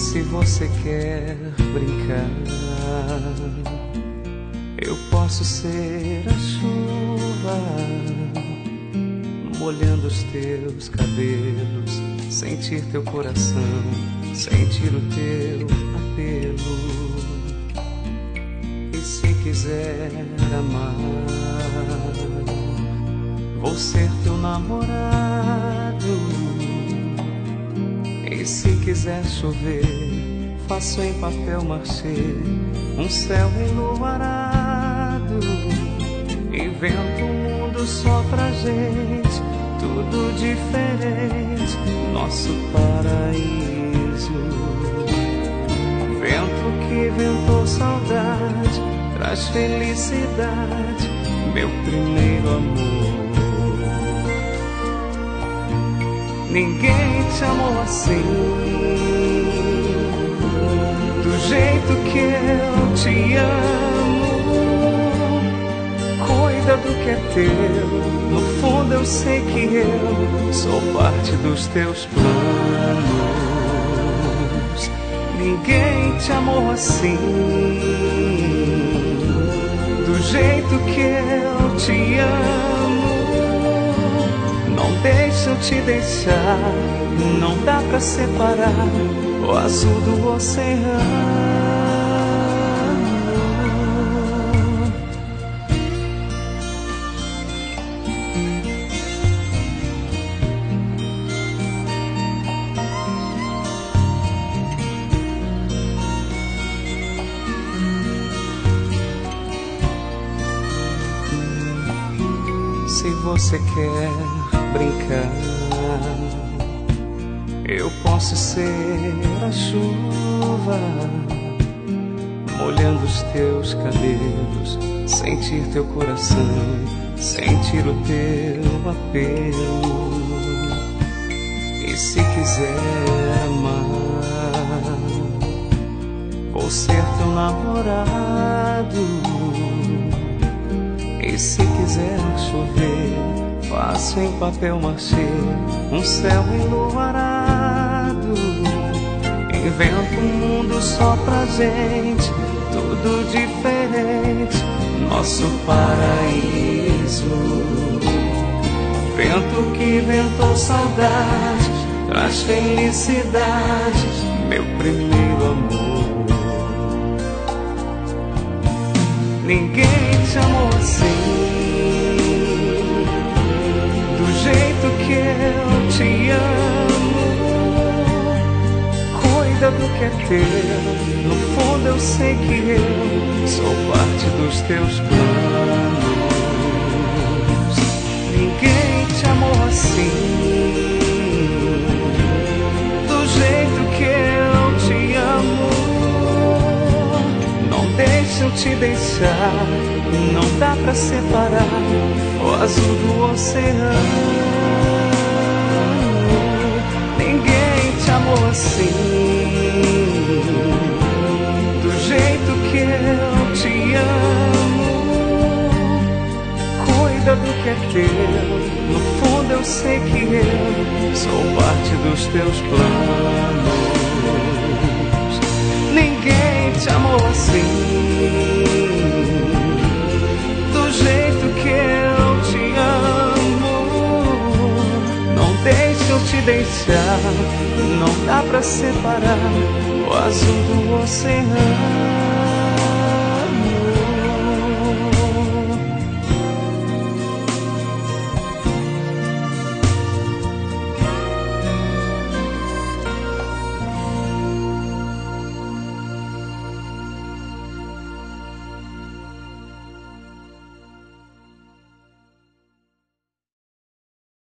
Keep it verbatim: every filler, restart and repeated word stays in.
Se você quer brincar, eu posso ser a chuva, molhando os teus cabelos, sentir teu coração, sentir o teu apelo. E se quiser amar, vou ser teu namorado. E se quiser chover, faço em papel machê um céu enluarado. Invento um mundo só pra gente, tudo diferente, nosso paraíso. Vento que ventou saudade, traz felicidade, meu primeiro amor. Ninguém te amou assim, do jeito que eu te amo. Cuida do que é teu, no fundo eu sei que eu sou parte dos teus planos. Ninguém te amou assim, do jeito que eu te amo. Não deixa eu te deixar, não dá pra separar o azul do oceano. Se você quer brincar, eu posso ser a chuva, molhando os teus cabelos, sentir teu coração, sentir o teu apelo. E se quiser amar, vou ser teu namorado. E se quiser chover, faço em papel machê um céu enluarado. Invento um mundo só pra gente, tudo diferente, nosso paraíso. Vento que ventou saudade, traz felicidade, meu primeiro amor. Ninguém te amou assim, do jeito que eu te amo. Cuida do que é teu, no fundo eu sei que eu sou parte dos teus planos. Ninguém te amou assim, do jeito que eu te amo. Não deixa eu te deixar, não dá pra separar o azul do oceano. Ninguém te amou assim, do jeito que eu te amo. Cuida do que é teu, no fundo eu sei que eu sou parte dos teus planos. Ninguém te amou assim, do jeito que eu te amo. Não deixa eu te deixar, não dá pra separar o azul do oceano.